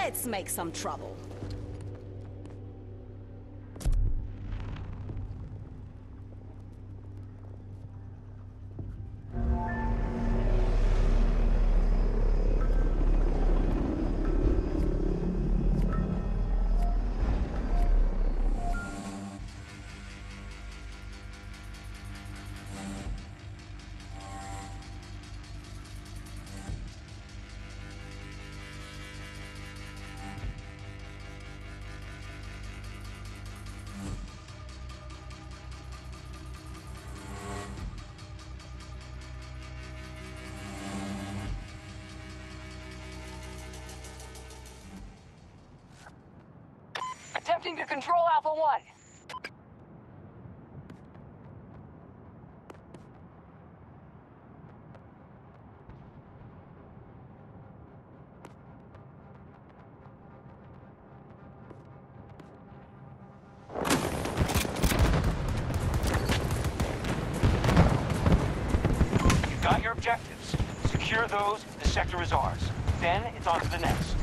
Let's make some trouble. Attempting to control Alpha 1. You got your objectives. Secure those, the sector is ours. Then it's on to the next.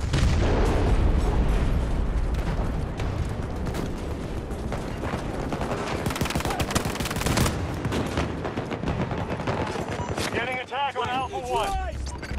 Getting attack on Alpha 1.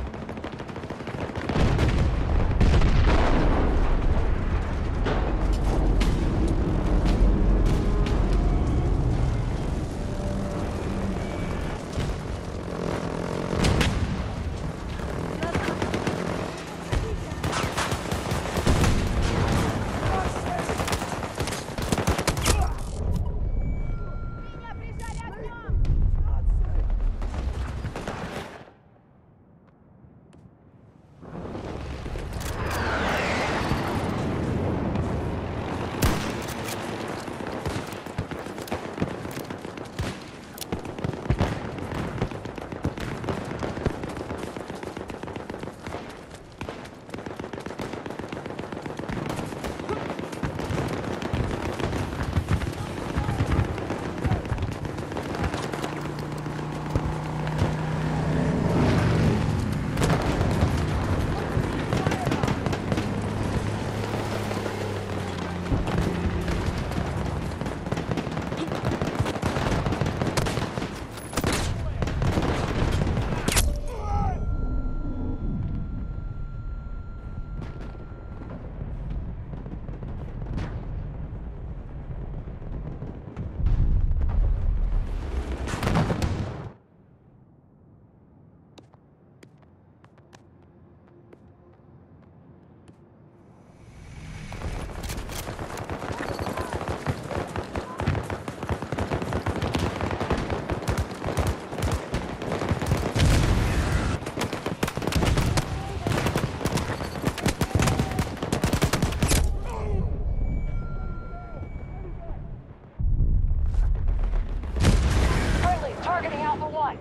Targeting Alpha 1.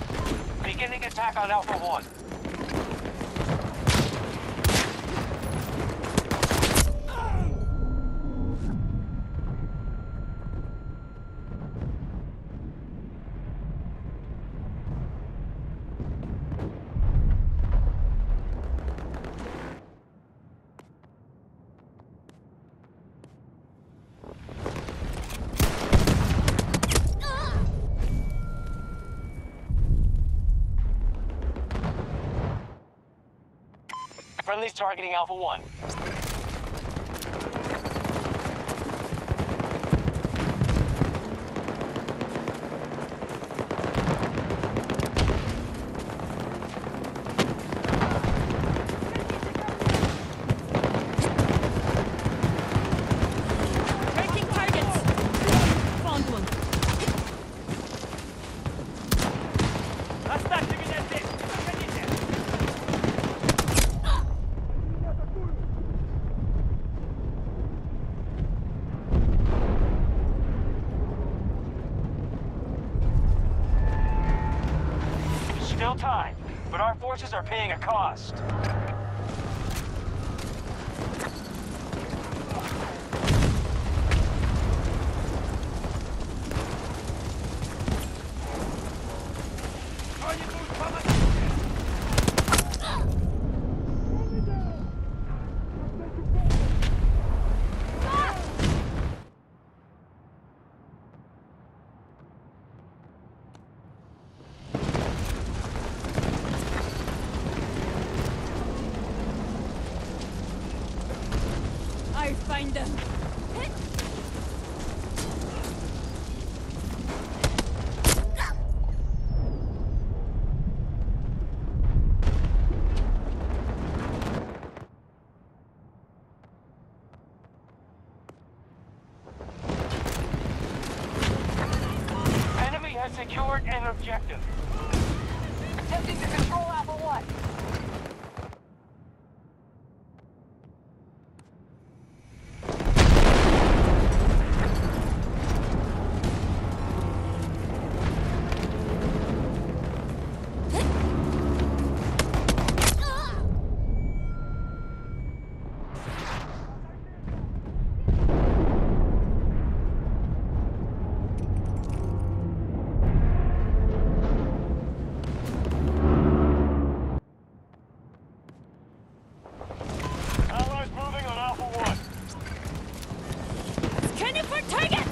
Beginning attack on Alpha 1. Friendly's targeting Alpha 1. Marking targets. Found one. Оставьте меня здесь! Заходите! Still time, but our forces are paying a cost. I'll find them. Enemy has secured an objective. Attempting to control Alpha 1. Allies moving on Alpha 1. Scanning for targets!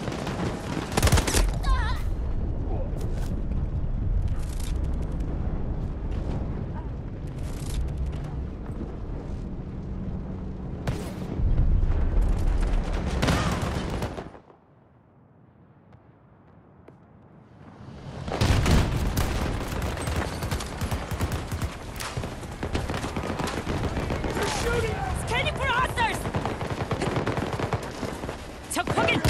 Scanning for others! 적확인!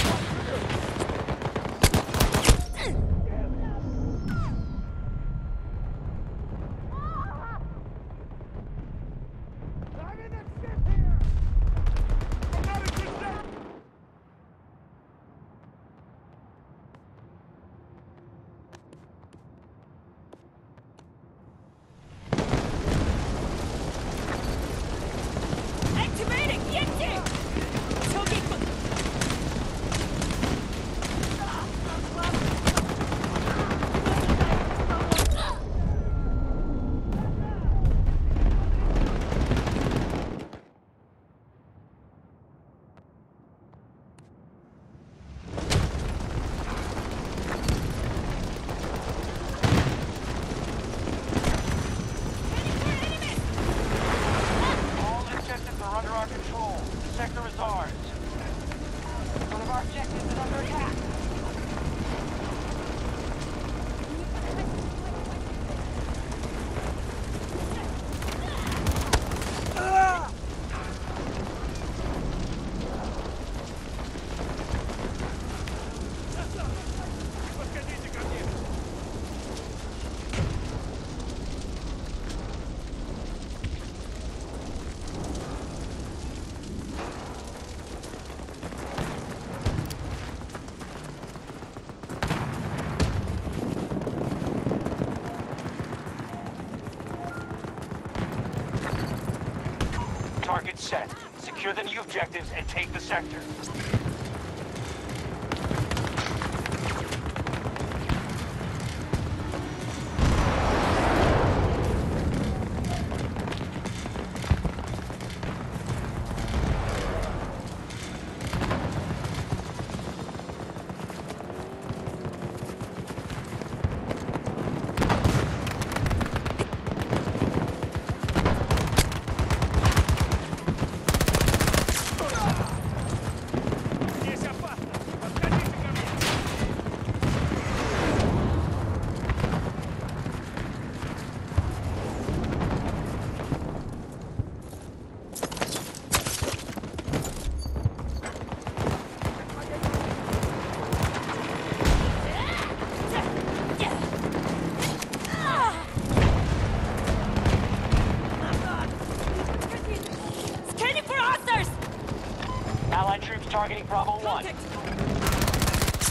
Activating EMP! 저기 있군! All objectives are under our control. The sector is ours. One of our objectives is under attack. Target set. Secure the new objectives and take the sector. Targeting Bravo 1. Contact!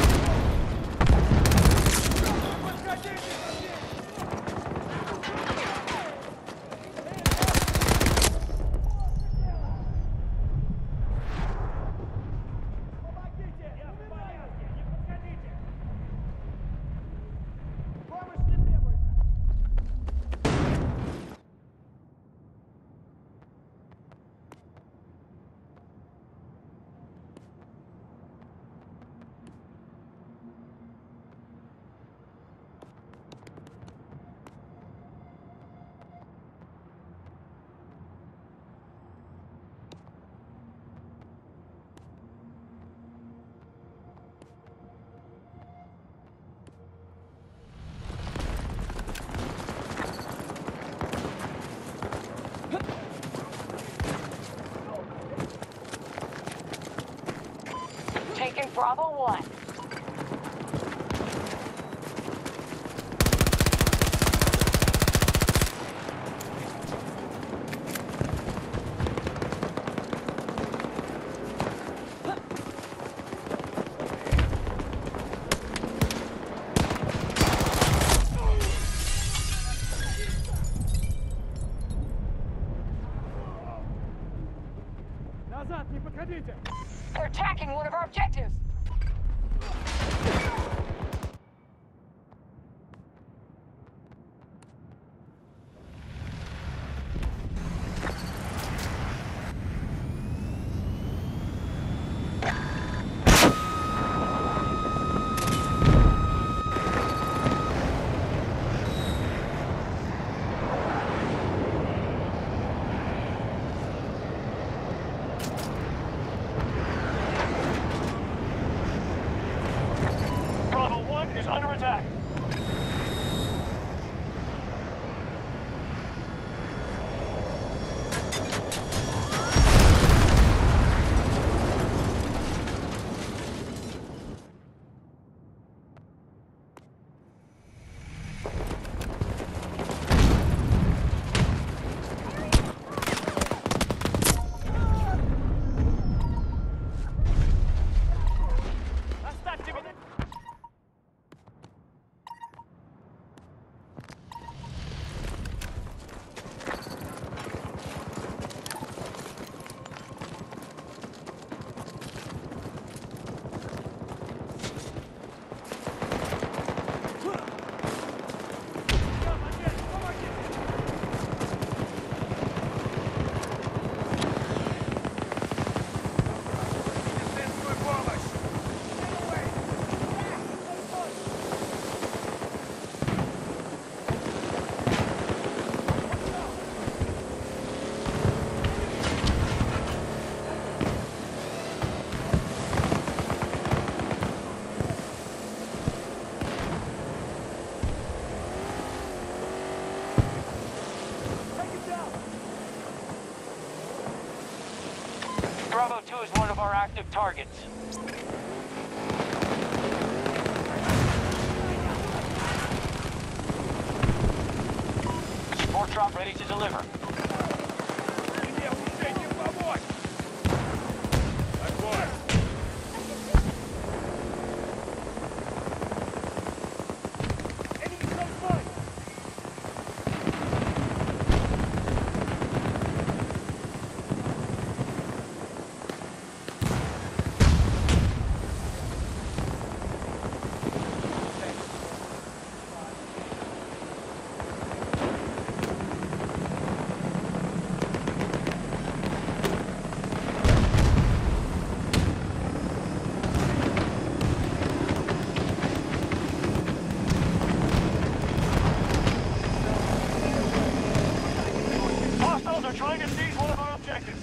Taking Bravo 1. Назад, не подходите! They're attacking one of our objectives. Bravo 1 is under attack. Оставьте меня! Bravo 2 is one of our active targets. Support drop ready to deliver. Мне успейте помочь! Огонь! Enemy close by! Hostiles are trying to seize one of our objectives.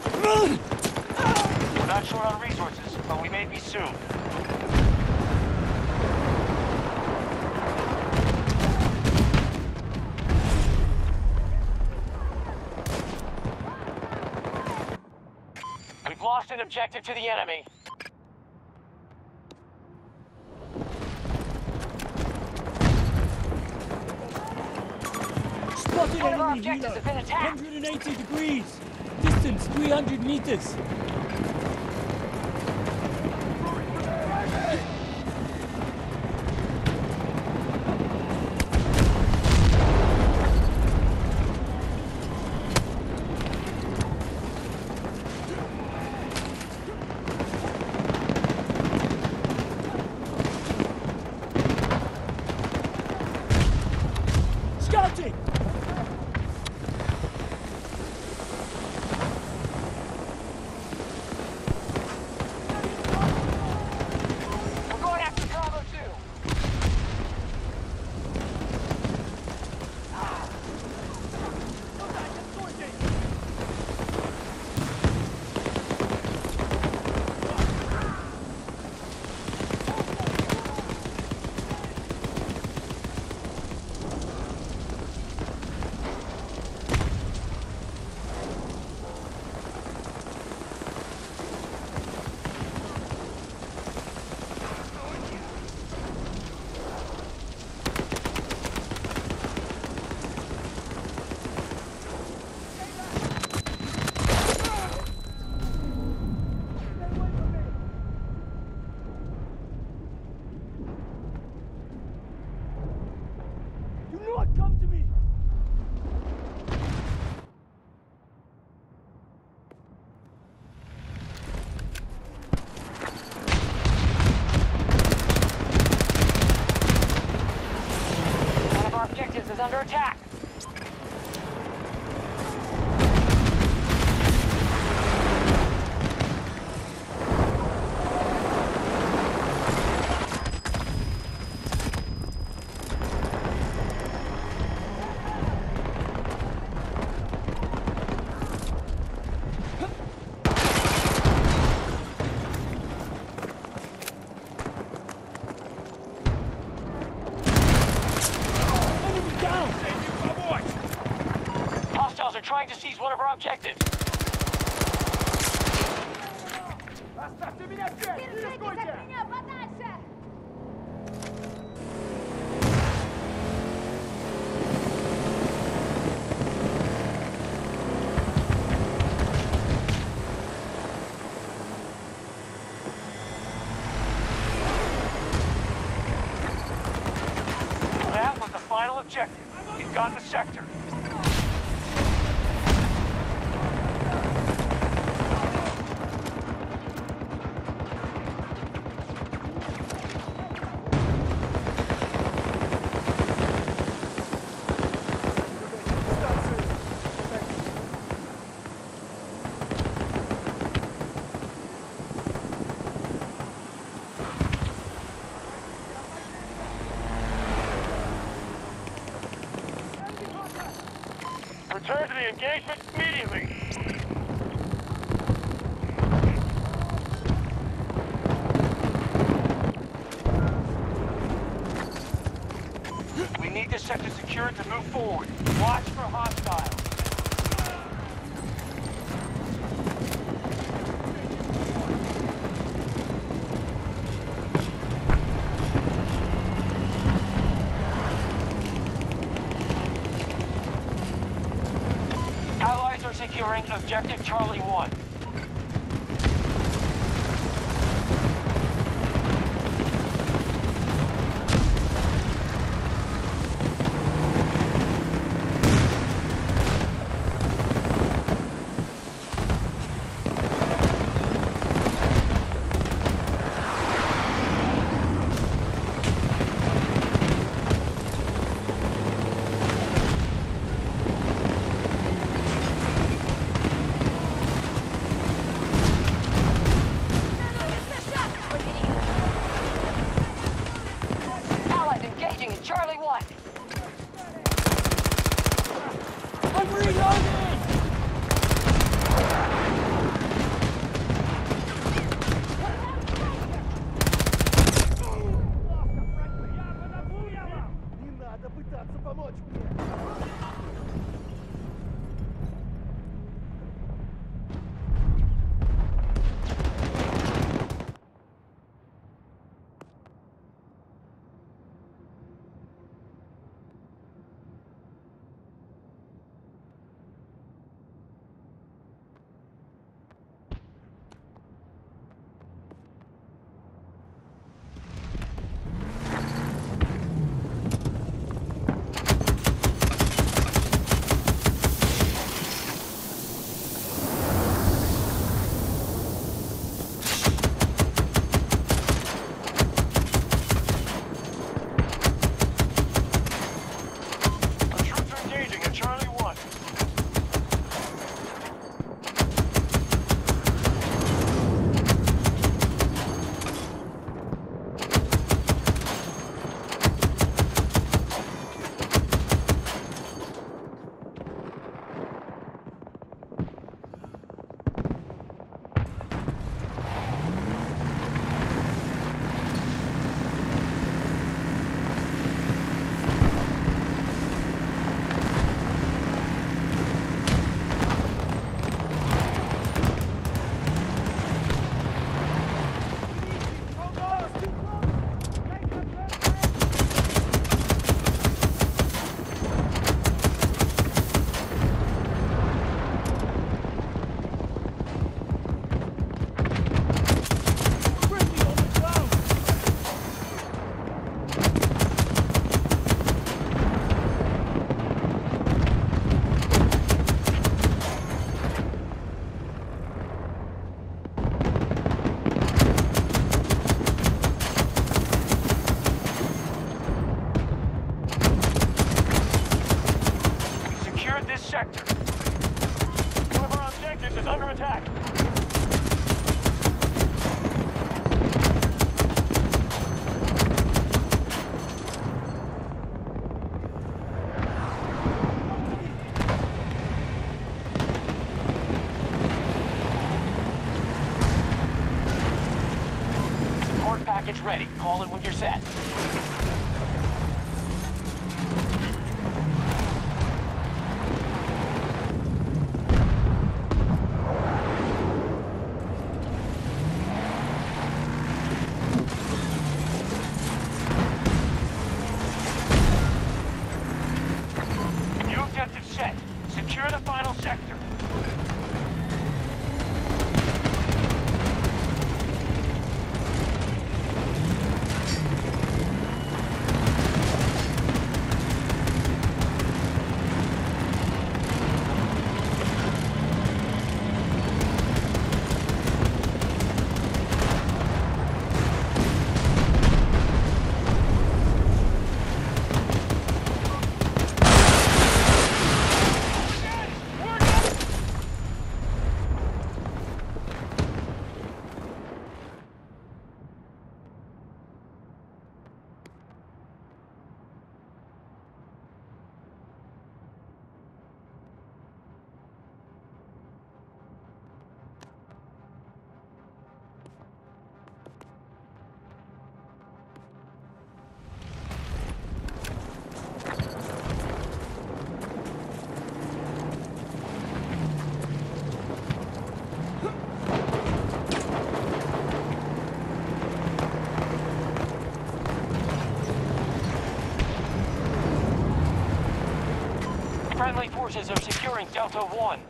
Not short on resources, but we may be soon. lost an objective to the enemy. Spotted One of our enemy objectives helo. has been attacked. 180 degrees. Distance 300 meters. Scouting! We're going after Bravo 2. Do not come to me! One of our objectives is under attack. Enemy down! Hostiles are trying to seize one of our objectives. Оставьте меня здесь! Не рискуйте! That was the final objective. You've got the sector. Return to the engagement immediately. We need this sector secured to move forward. Watch for hostiles. Allies are securing objective Charlie 1. package ready. Call it when you're set. New objective set. Secure the final sector. Friendly forces are securing Delta 1.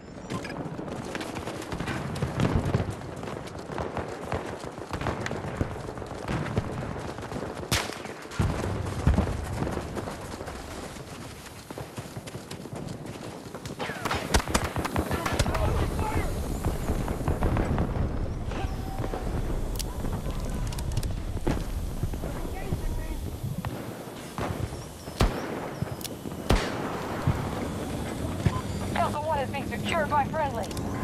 Delta 1 is being secured by friendly.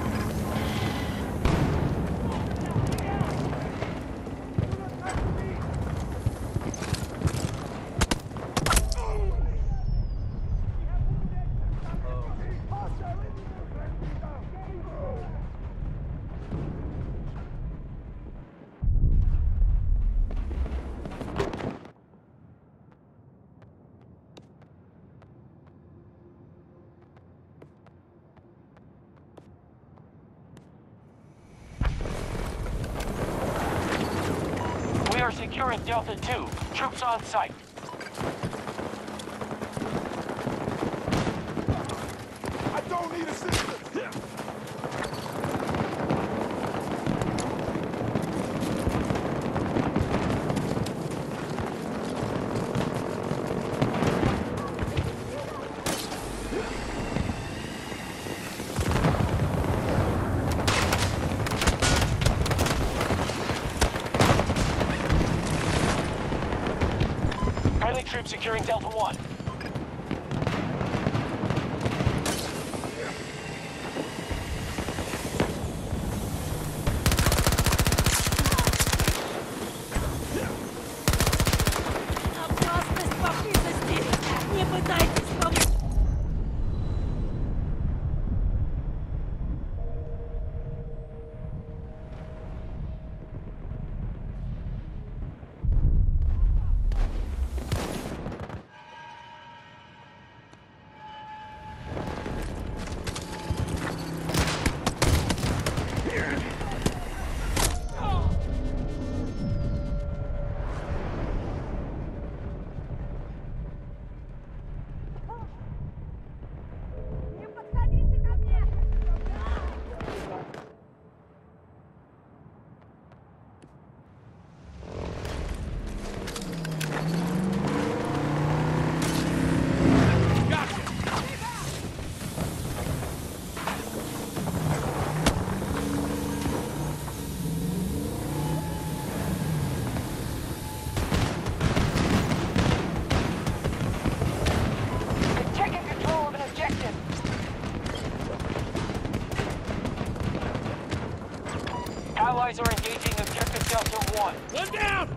We are securing Delta 2. Troops on site. I don't need assistance! Friendly troops securing Delta 1. Опасность поблизости! Не пытайтесь помочь! Не подходите ко мне! Taking control of an objective. Allies are engaging objective Delta 1. One down!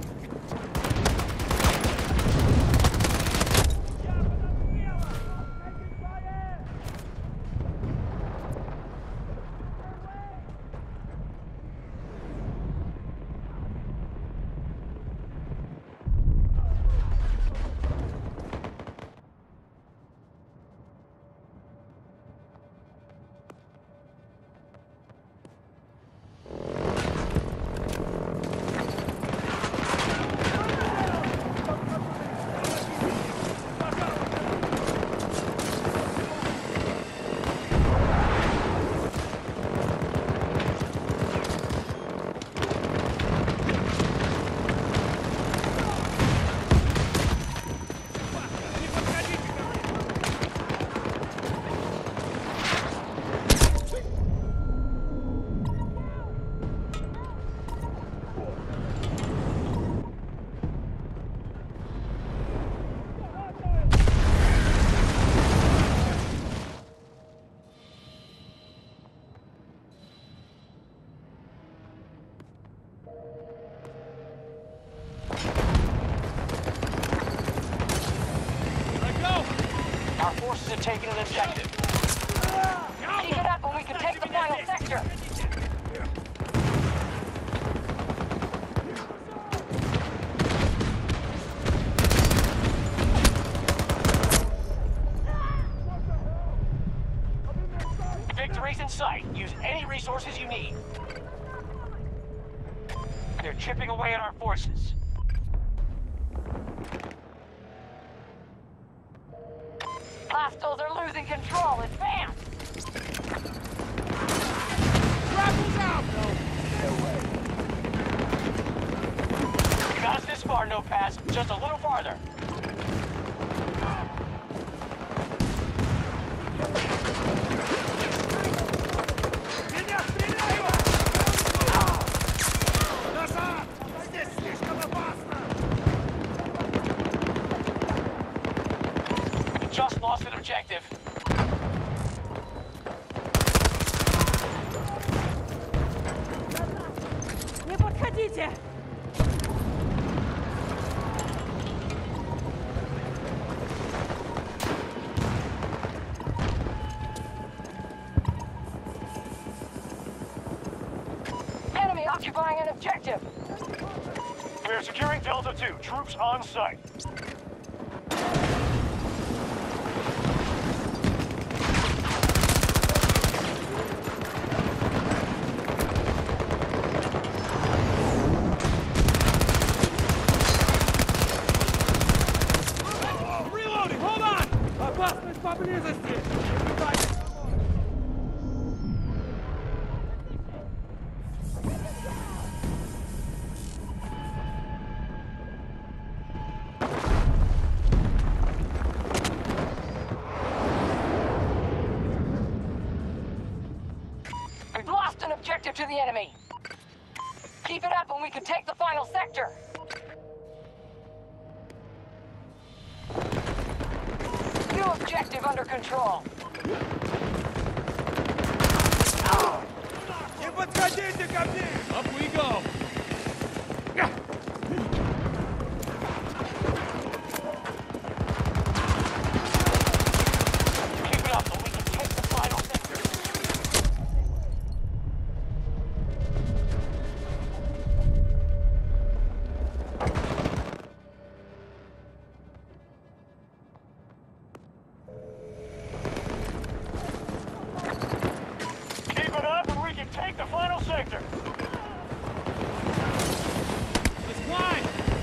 Our forces have taken an objective. Keep it up and we can take the final sector. Victory's in sight. Use any resources you need. They're chipping away at our forces. Hostiles are losing control. Advance! You got us this far, no pass. Just a little farther. Меня стреляют! Назад! Здесь слишком опасно! We just lost an objective. Не подходите! Enemy occupying an objective. We are securing Delta 2. Troops on site. Reloading! Hold on! Опасность поблизости! We've lost an objective to the enemy. Keep it up and we can take the final sector. New objective under control. Не подходите ко мне! Up we go. Keep it up so we can take the final sector. Keep it up and we can take the final sector. Let's climb.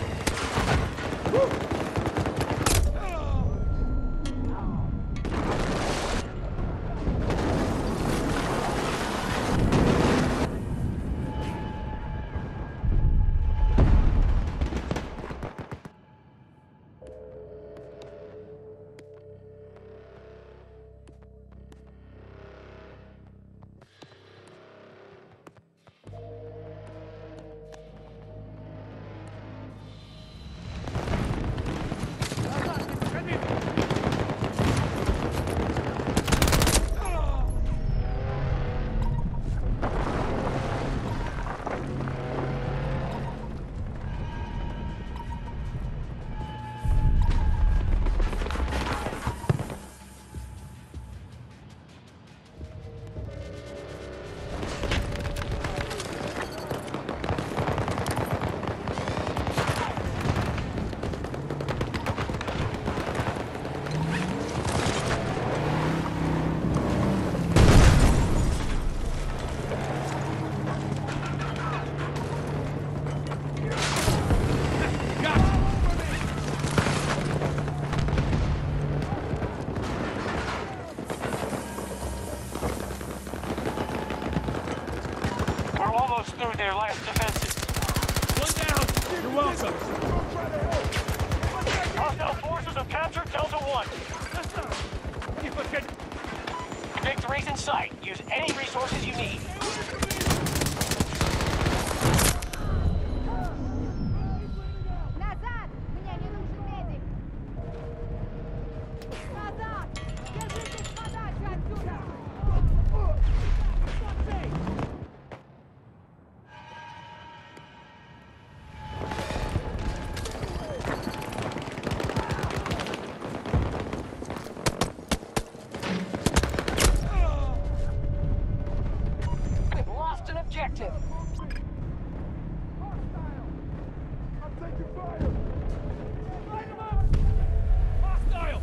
We're almost through their last defenses. One down. You're welcome. Hostile forces have captured Delta 1. Не подходите! Victory's in sight. Use any resources you need. Назад! Мне не нужен медик! Назад! Держитесь подальше отсюда! Hostile!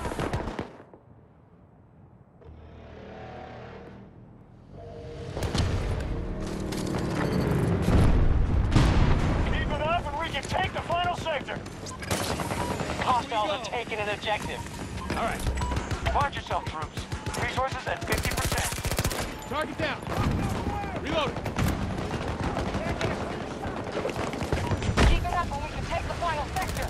Keep it up and we can take the final sector. Hostiles are taking an objective. All right, Watch yourself, troops. Resources at 50%. target down. Reload. Keep it up and we can take the final sector.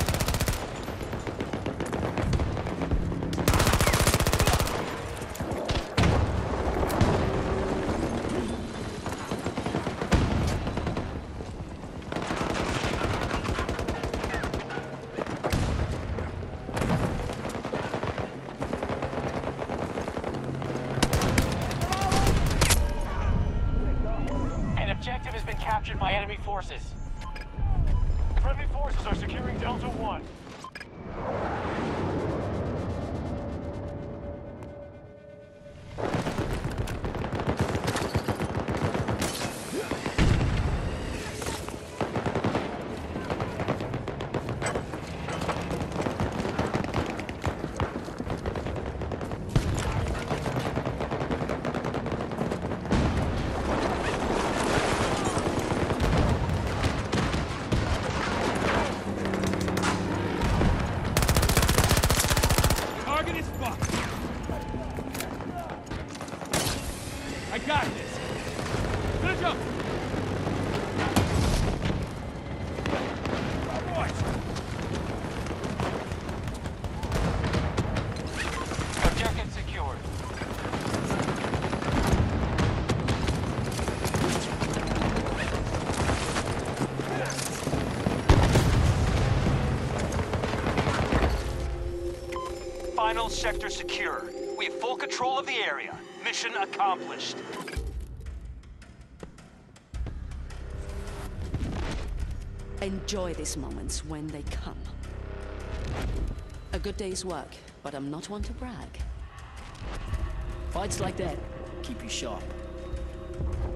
An objective has been captured by enemy forces. Friendly forces are securing Delta 1. Target is spotted. I got this. Finish up. Boys. Objective secured. Final sector secure. We have full control of the area. Mission accomplished. Enjoy these moments when they come. A good day's work, but I'm not one to brag. Fights like that keep you sharp.